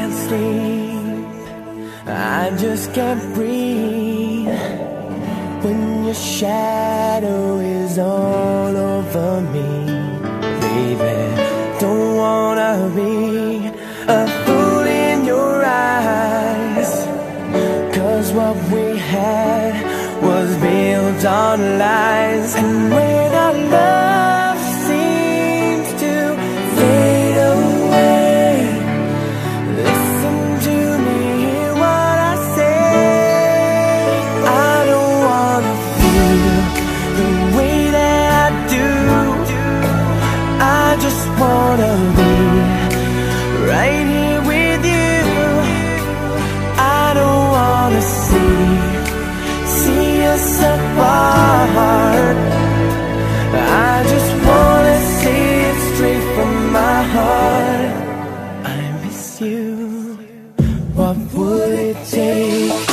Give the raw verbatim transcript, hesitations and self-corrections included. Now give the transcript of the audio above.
can't sleep, I just can't breathe when your shadow is all over me. Baby, don't wanna be a fool in your eyes, 'cause what we had was built on lies. And when our love seems to fade away, listen to me, hear what I say. I don't wanna feel the way that I do, I just wanna be right here with you. I don't wanna see, see us apart. I just wanna say it straight from my heart. I miss you. What would it take?